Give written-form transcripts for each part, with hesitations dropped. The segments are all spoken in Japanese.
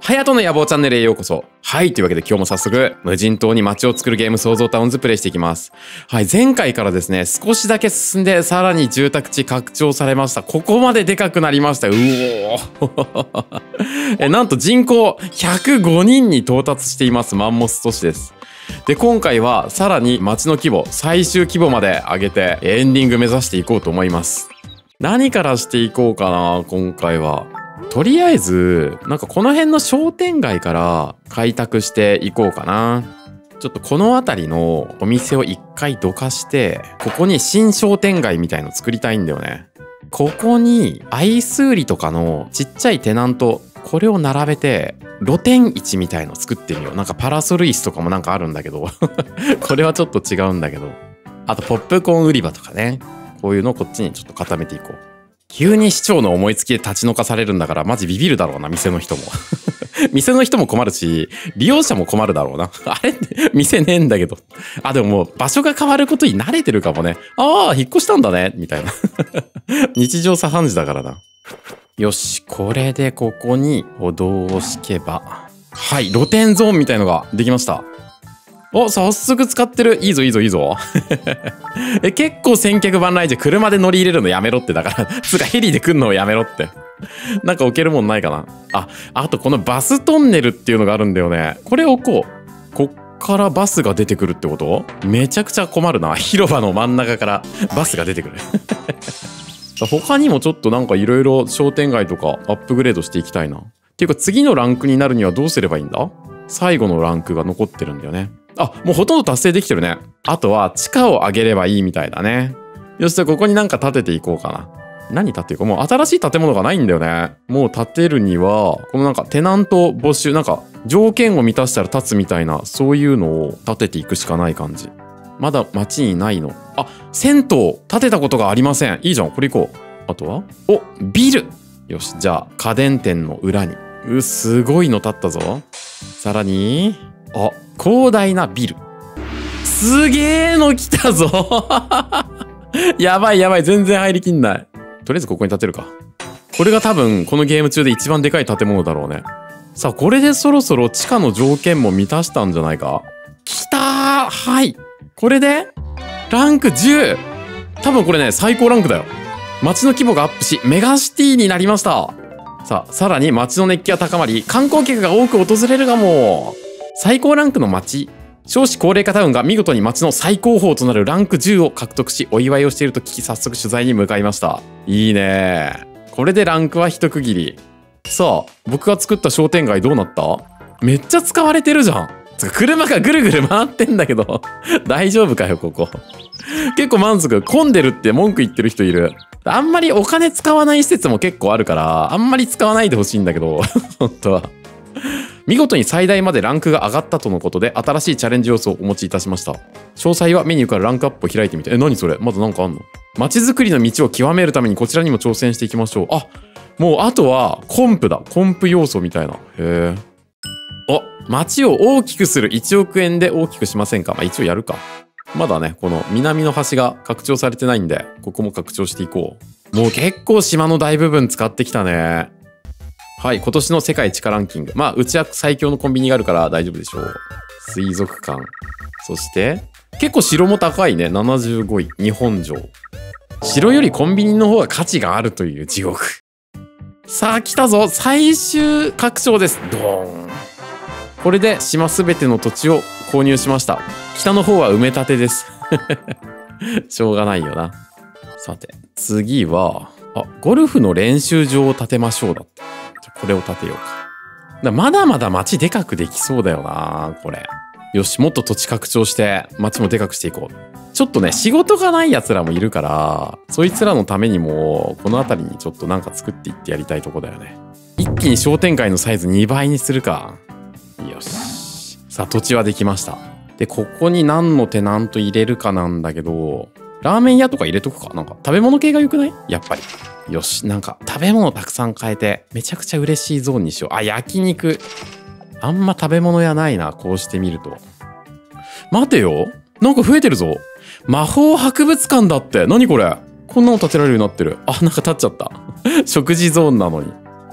ハヤトの野望チャンネルへようこそ。はい、というわけで今日も早速、無人島に街を作るゲーム創造タウンズプレイしていきます。はい、前回からですね、少しだけ進んで、さらに住宅地拡張されました。ここまででかくなりました。うおーなんと人口105人に到達していますマンモス都市です。で、今回はさらに街の規模、最終規模まで上げて、エンディング目指していこうと思います。何からしていこうかな、今回は。とりあえず、なんかこの辺の商店街から開拓していこうかな。ちょっとこの辺りのお店を一回どかして、ここに新商店街みたいの作りたいんだよね。ここにアイス売りとかのちっちゃいテナント、これを並べて露店市みたいの作ってみよう。なんかパラソル椅子とかもなんかあるんだけどこれはちょっと違うんだけど。あとポップコーン売り場とかね。こういうのをこっちにちょっと固めていこう。急に市長の思いつきで立ち退かされるんだからマジビビるだろうな、店の人も店の人も困るし利用者も困るだろうなあれ店ねえんだけど。あ、でももう場所が変わることに慣れてるかもね。ああ、引っ越したんだねみたいな日常茶飯事だからな。よし、これでここに歩道を敷けば、はい、露天ゾーンみたいのができました。お、早速使ってる。いいぞいいぞいいぞ結構千客万来じゃ車で乗り入れるのやめろって。だからつかヘリで来んのをやめろってなんか置けるもんないかな。あとこのバストンネルっていうのがあるんだよね。これ置こう。こっからバスが出てくるってこと？めちゃくちゃ困るな。広場の真ん中からバスが出てくる他にもちょっとなんかいろいろ商店街とかアップグレードしていきたいな。っていうか次のランクになるにはどうすればいいんだ？最後のランクが残ってるんだよね。もうほとんど達成できてるね。あとは地価を上げればいいみたいだね。よし、じゃあここになんか建てていこうかな。何建てようか。もう新しい建物がないんだよね。もう建てるには、このなんかテナント募集、なんか条件を満たしたら建つみたいな、そういうのを建てていくしかない感じ。まだ街にないの。銭湯建てたことがありません。いいじゃん、これ行こう。あとはビル。よし、じゃあ家電店の裏に。すごいの建ったぞ。さらに、広大なビル。すげーの来たぞやばいやばい、全然入りきんない。とりあえずここに建てるか。これが多分このゲーム中で一番でかい建物だろうね。さあ、これでそろそろ地下の条件も満たしたんじゃないか。来たー。はい。これでランク10。多分これね、最高ランクだよ。街の規模がアップし、メガシティになりました。さあ、さらに街の熱気が高まり、観光客が多く訪れるかも。最高ランクの街。少子高齢化タウンが見事に街の最高峰となるランク10を獲得し、お祝いをしていると聞き、早速取材に向かいました。いいね。これでランクは一区切り。さあ、僕が作った商店街どうなった？めっちゃ使われてるじゃん。車がぐるぐる回ってんだけど大丈夫かよ、ここ。結構満足。混んでるって文句言ってる人いる。あんまりお金使わない施設も結構あるから、あんまり使わないでほしいんだけど本当は。見事に最大までランクが上がったとのことで、新しいチャレンジ要素をお持ちいたしました。詳細はメニューからランクアップを開いてみて。何それ？まだなんかあんの？街づくりの道を極めるためにこちらにも挑戦していきましょう。もうあとはコンプだ。コンプ要素みたいな。へえ。街を大きくする。1億円で大きくしませんか？一応やるか。まだね、この南の端が拡張されてないんで、ここも拡張していこう。もう結構島の大部分使ってきたね。はい、今年の世界地価ランキング。うちは最強のコンビニがあるから大丈夫でしょう。水族館。そして、結構城も高いね。75位。日本城。城よりコンビニの方が価値があるという地獄。さあ、来たぞ。最終拡張です。ドーン。これで島すべての土地を購入しました。北の方は埋め立てです。しょうがないよな。さて、次は、ゴルフの練習場を建てましょうだって。これを建てようか。まだまだ街でかくできそうだよな、これ。よし、もっと土地拡張して街もでかくしていこう。ちょっとね、仕事がない奴らもいるから、そいつらのためにも、この辺りにちょっとなんか作っていってやりたいとこだよね。一気に商店街のサイズ2倍にするか。よし。さあ、土地はできました。で、ここに何のテナント入れるかなんだけど、ラーメン屋とか入れとくか。なんか食べ物系が良くない？やっぱり。よし、なんか食べ物たくさん変えて、めちゃくちゃ嬉しいゾーンにしよう。焼肉。あんま食べ物屋ないな、こうしてみると。待てよ。なんか増えてるぞ。魔法博物館だって。何これ？こんなの建てられるようになってる。なんか建っちゃった。食事ゾーンなのに。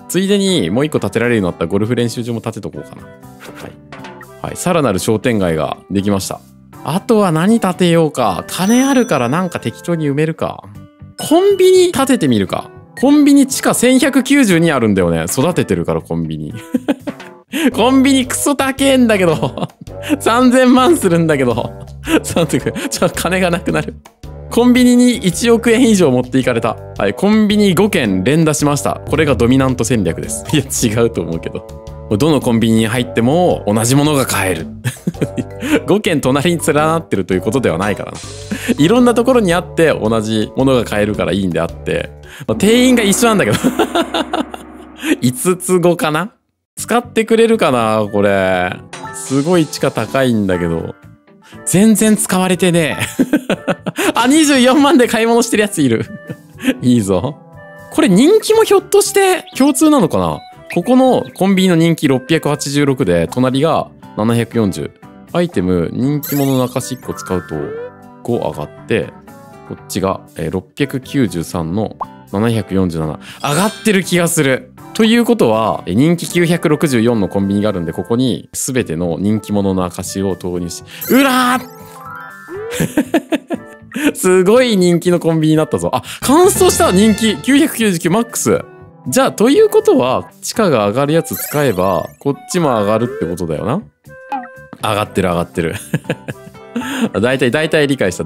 ついでにもう一個建てられるようになったゴルフ練習場も建てとこうかな。はい。はい。さらなる商店街ができました。あとは何建てようか。金あるからなんか適当に埋めるか。コンビニ建ててみるか。コンビニ地下1192あるんだよね。育ててるからコンビニ。コンビニクソ高えんだけど。3000万するんだけど。金がなくなる。コンビニに1億円以上持っていかれた。はい、コンビニ5軒連打しました。これがドミナント戦略です。いや、違うと思うけど。どのコンビニに入っても同じものが買える。5軒隣に連なってるということではないからな。いろんなところにあって同じものが買えるからいいんであって、店員が一緒なんだけど。5つ子かな？使ってくれるかなこれ。すごい地価高いんだけど。全然使われてねえ。あ、24万で買い物してるやついる。いいぞ。これ人気もひょっとして共通なのかな？ここのコンビニの人気686で、隣が740。アイテム、人気者の中し1個使うと5上がって、こっちが693の747。上がってる気がする。ということは、人気964のコンビニがあるんで、ここに全ての人気者の証を投入し、うらーすごい人気のコンビニになったぞ。あ、乾燥した人気999マックス。じゃあ、ということは、地価が上がるやつ使えば、こっちも上がるってことだよな。上がってる上がってる。大体理解した。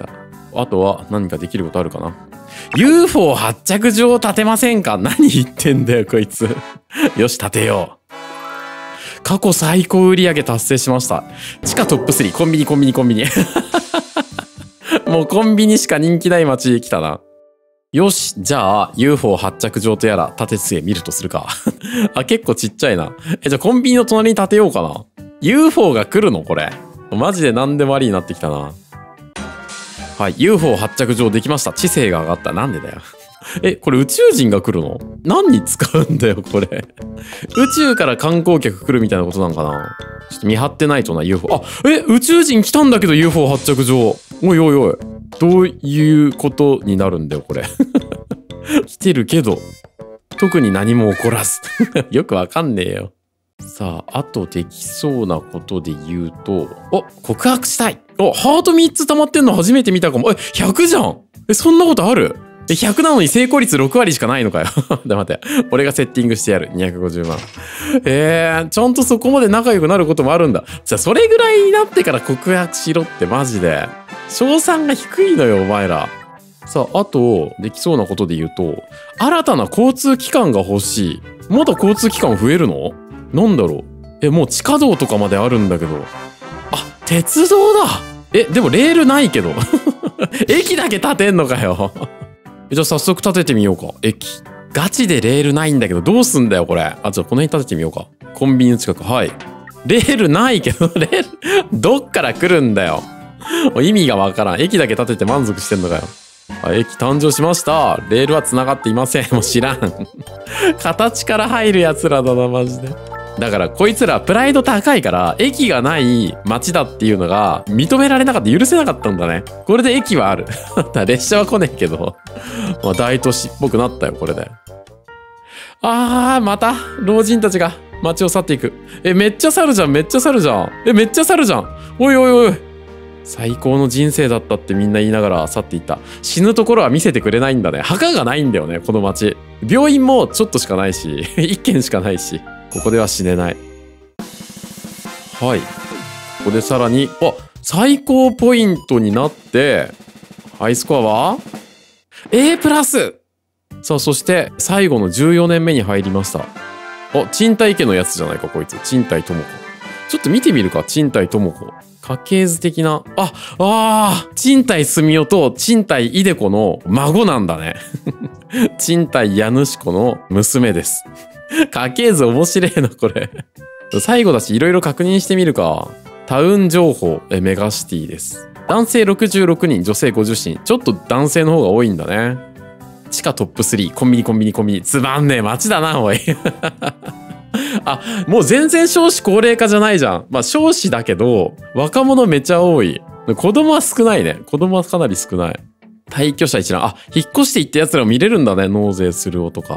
あとは何かできることあるかな。UFO 発着場を建てませんか？何言ってんだよ、こいつ。よし、建てよう。過去最高売上達成しました。地下トップ3、コンビニ。もうコンビニしか人気ない街来たな。よし、じゃあ UFO 発着場とやら建てつけ見るとするか。あ、結構ちっちゃいな。じゃあコンビニの隣に建てようかな。UFO が来るのこれ。マジで何でもありになってきたな。はい、UFO 発着場できました。知性が上がった。なんでだよ。これ宇宙人が来るの？何に使うんだよ、これ。宇宙から観光客来るみたいなことなんかな？ちょっと見張ってないとな、UFO。あ、宇宙人来たんだけど UFO 発着場。おいおいおい。どういうことになるんだよ、これ。来てるけど、特に何も起こらず。よくわかんねえよ。さあ、あとできそうなことで言うと、告白したい。ハート3つ溜まってんの初めて見たかも。100じゃん。そんなことある？100なのに成功率6割しかないのかよ。で、待って。俺がセッティングしてやる。250万。ちゃんとそこまで仲良くなることもあるんだ。じゃあ、それぐらいになってから告白しろってマジで。賞賛が低いのよ、お前ら。さあ、あと、できそうなことで言うと、新たな交通機関が欲しい。まだ交通機関増えるの？なんだろう。もう地下道とかまであるんだけど。あ、鉄道だ。でもレールないけど。駅だけ建てんのかよ。じゃあ早速建ててみようか。駅。ガチでレールないんだけど、どうすんだよ、これ。じゃあこの辺建ててみようか。コンビニの近く。はい。レールないけど、レール、どっから来るんだよ。意味がわからん。駅だけ建てて満足してんのかよ。はい、駅誕生しました。レールは繋がっていません。もう知らん。形から入る奴らだな、マジで。だからこいつらプライド高いから駅がない街だっていうのが認められなかった、許せなかったんだね。これで駅はある。列車は来ねえけど、まあ大都市っぽくなったよ、これで。また老人たちが街を去っていく。めっちゃ去るじゃん。めっちゃ去るじゃん。おいおいおい。最高の人生だったってみんな言いながら去っていった。死ぬところは見せてくれないんだね。墓がないんだよね、この街。病院もちょっとしかないし、1軒しかないし。ここでは死ねない。はい。ここでさらに、最高ポイントになって、ハイスコアは A プラス。さあ、そして最後の14年目に入りました。賃貸家のやつじゃないか、こいつ。賃貸智子。ちょっと見てみるか、賃貸智子。家系図的な。賃貸住代と賃貸いでこの孫なんだね。賃貸家主子の娘です。家系図面白いな、これ。最後だし、いろいろ確認してみるか。タウン情報、メガシティです。男性66人、女性50人。ちょっと男性の方が多いんだね。地下トップ3、コンビニ。つまんねえ街だな、おい。もう全然少子高齢化じゃないじゃん。まあ少子だけど、若者めちゃ多い。子供は少ないね。子供はかなり少ない。退去者一覧。引っ越していった奴らを見れるんだね。納税するおとか。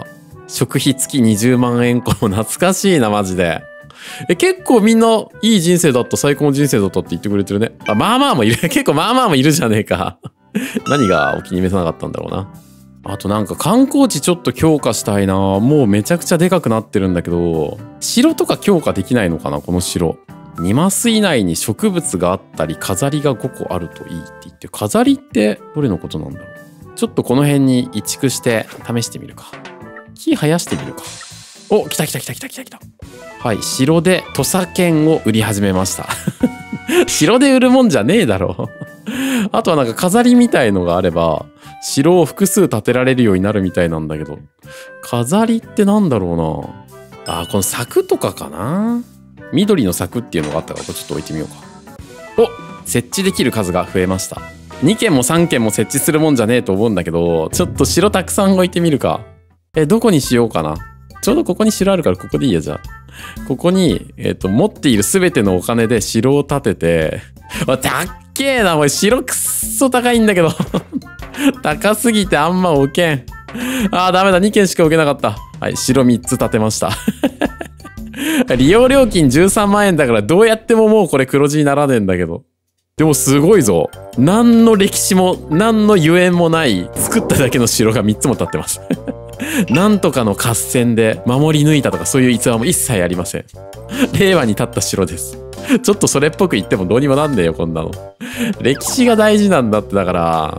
食費付き20万円コも懐かしいな、マジで。結構みんないい人生だった、最高の人生だったって言ってくれてるね。あ、まあまあもいる。結構まあまあもいるじゃねえか。何がお気に召さなかったんだろうな。あとなんか観光地ちょっと強化したいな。もうめちゃくちゃでかくなってるんだけど、城とか強化できないのかな、この城。2マス以内に植物があったり、飾りが5個あるといいって言って、飾りってどれのことなんだろう。ちょっとこの辺に移築して試してみるか。木生やしてみるか。お、来た来た来た来た来た来た。はい、城で土佐犬を売り始めました。城で売るもんじゃねえだろ。あとはなんか飾りみたいのがあれば、城を複数建てられるようになるみたいなんだけど、飾りってなんだろうな。あ、この柵とかかな。緑の柵っていうのがあったから、これちょっと置いてみようか。お、設置できる数が増えました。2軒も3軒も設置するもんじゃねえと思うんだけど、ちょっと城たくさん置いてみるか。どこにしようかな。ちょうどここに城あるからここでいいや、じゃあ。ここに、持っているすべてのお金で城を建てて、たっけえな、おい、城くっそ高いんだけど。高すぎてあんま置けん。あー、ダメだ、2軒しか置けなかった。はい、城3つ建てました。利用料金13万円だからどうやってももうこれ黒字にならねえんだけど。でもすごいぞ。何の歴史も何のゆえんもない作っただけの城が3つも建ってます。なんとかの合戦で守り抜いたとかそういう逸話も一切ありません。令和に建った城です。ちょっとそれっぽく言ってもどうにもなんねえよ、こんなの。歴史が大事なんだって。だから、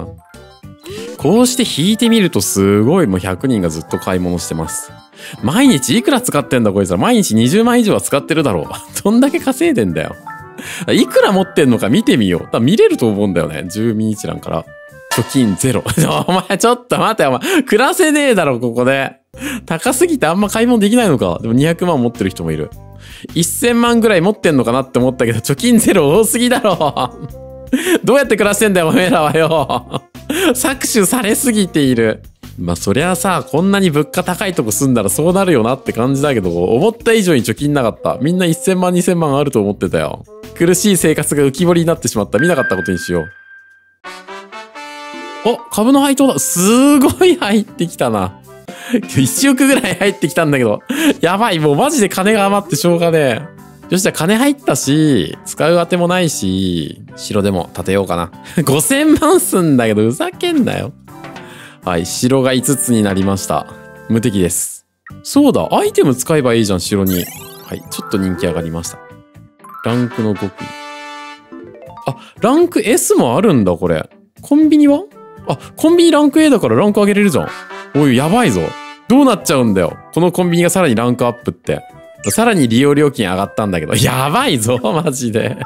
こうして引いてみるとすごいもう100人がずっと買い物してます。毎日いくら使ってんだこいつら。毎日20万以上は使ってるだろう。どんだけ稼いでんだよ。いくら持ってんのか見てみよう。多分見れると思うんだよね。住民一覧から。貯金ゼロ。お前ちょっと待てよ、お前。暮らせねえだろ、ここで。高すぎてあんま買い物できないのか。でも200万持ってる人もいる。1000万ぐらい持ってんのかなって思ったけど、貯金ゼロ多すぎだろ。どうやって暮らしてんだよ、おめえらはよ。搾取されすぎている。まあそりゃあさ、こんなに物価高いとこ住んだらそうなるよなって感じだけど、思った以上に貯金なかった。みんな1000万2000万あると思ってたよ。苦しい生活が浮き彫りになってしまった。見なかったことにしよう。お、株の配当だ。すごい入ってきたな。1億ぐらい入ってきたんだけど。やばい、もうマジで金が余ってしょうがねえ。よし、じゃあ金入ったし、使うあてもないし、城でも建てようかな。5000万すんだけど、ふざけんなよ。はい、城が5つになりました。無敵です。そうだ、アイテム使えばいいじゃん、城に。はい、ちょっと人気上がりました。ランクの極意。あ、ランク S もあるんだ、これ。コンビニは？あ、コンビニランク A だからランク上げれるじゃん。おい、やばいぞ。どうなっちゃうんだよ。このコンビニがさらにランクアップって。さらに利用料金上がったんだけど。やばいぞ、マジで。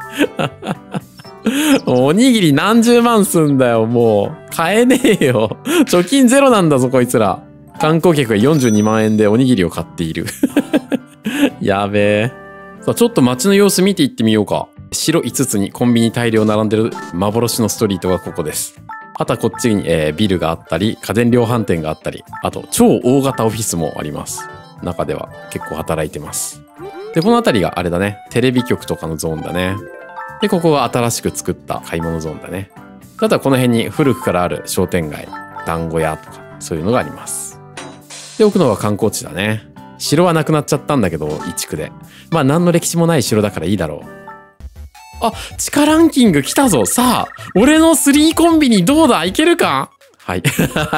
おにぎり何十万すんだよ、もう。買えねえよ。貯金ゼロなんだぞ、こいつら。観光客が42万円でおにぎりを買っている。やべえ。さあ、ちょっと街の様子見ていってみようか。城5つにコンビニ大量並んでる幻のストリートがここです。あとはこっちに、ビルがあったり、家電量販店があったり、あと超大型オフィスもあります。中では結構働いてます。で、この辺りがあれだね。テレビ局とかのゾーンだね。で、ここが新しく作った買い物ゾーンだね。あとはこの辺に古くからある商店街、団子屋とか、そういうのがあります。で、奥のは観光地だね。城はなくなっちゃったんだけど、移築で。まあ、何の歴史もない城だからいいだろう。あ、地価ランキング来たぞ。さあ、俺の3コンビニどうだ？いけるか？はい。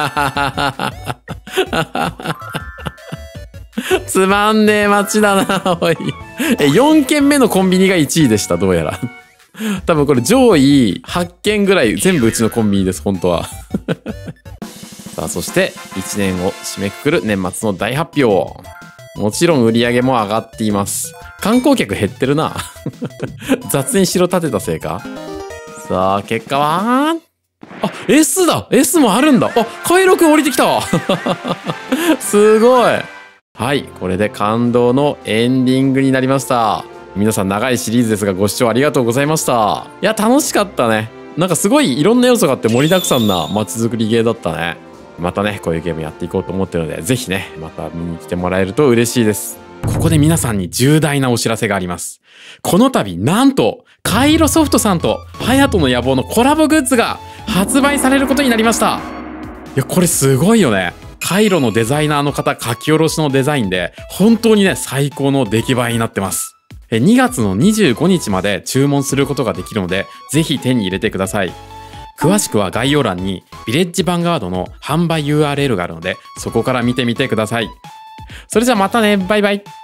つまんねえ街だな、おい。4軒目のコンビニが1位でした、どうやら。多分これ上位8軒ぐらい全部うちのコンビニです、本当は。さあ、そして1年を締めくくる年末の大発表。もちろん売り上げも上がっています。観光客減ってるな。雑に城建てたせいか。さあ、結果はあ、S だ！ S もあるんだ！あ、カイロくん降りてきた！すごい！はい、これで感動のエンディングになりました。皆さん長いシリーズですがご視聴ありがとうございました。いや、楽しかったね。なんかすごいいろんな要素があって盛りだくさんな街づくりゲーだったね。またね、こういうゲームやっていこうと思ってるので、ぜひね、また見に来てもらえると嬉しいです。ここで皆さんに重大なお知らせがあります。この度、なんと、カイロソフトさんとハヤトの野望のコラボグッズが発売されることになりました。いや、これすごいよね。 カイロのデザイナーの方書き下ろしのデザインで、本当にね、最高の出来栄えになってます。2月の25日まで注文することができるので、ぜひ手に入れてください。詳しくは概要欄にヴィレッジヴァンガードの販売 URL があるので、そこから見てみてください。それじゃあまたね、バイバイ。